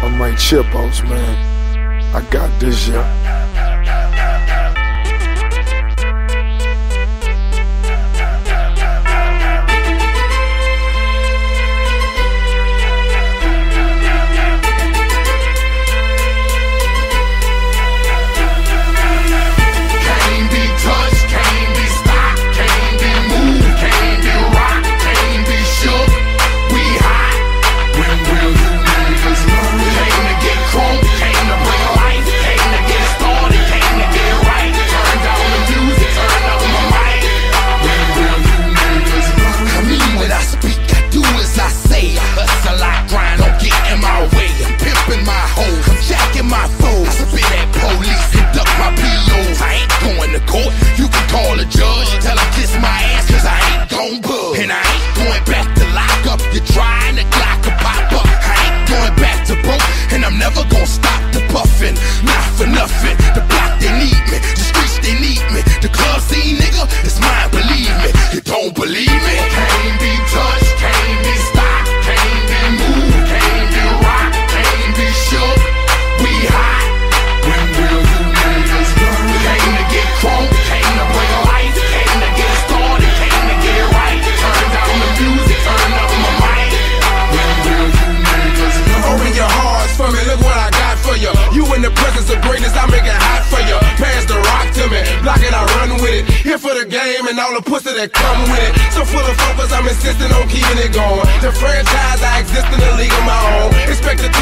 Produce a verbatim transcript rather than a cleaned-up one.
I'm Mike Chipos, man. I got this, yeah. For the game and all the pussy that come with it. So full of focus, I'm insisting on keeping it going. The franchise, I exist in a league of my own. Expect to